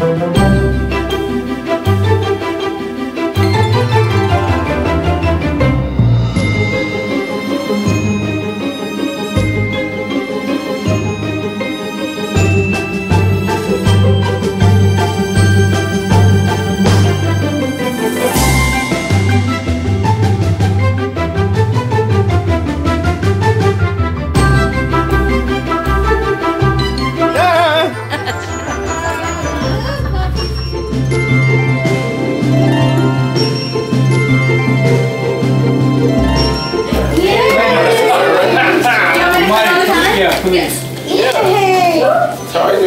Yes. Yay! Sorry.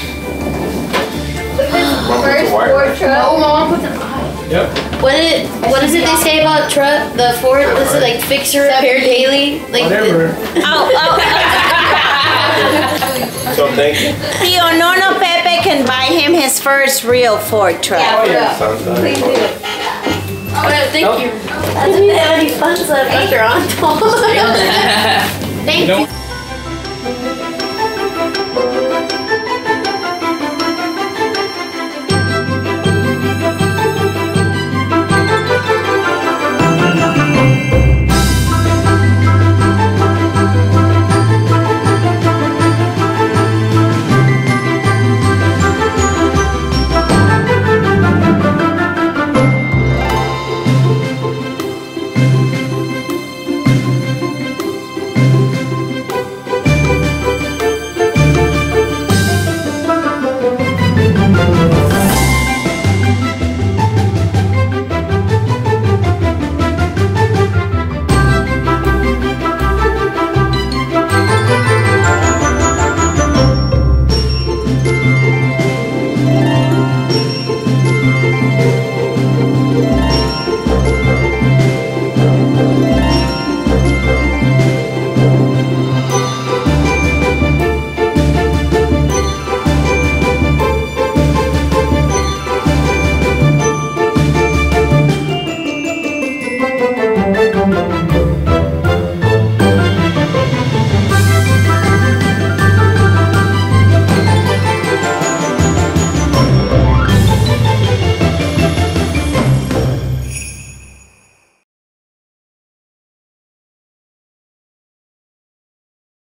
First Ford truck. Oh, Mom puts an eye. Yep. What is it they say about truck? The Ford, was it like fix or repair daily? Like Whatever. So thank you. Tio Nono Pepe can buy him his first real Ford truck. Yeah, Sounds nice. please do. Oh, thank you. Doesn't have any funds left after on. Thank you.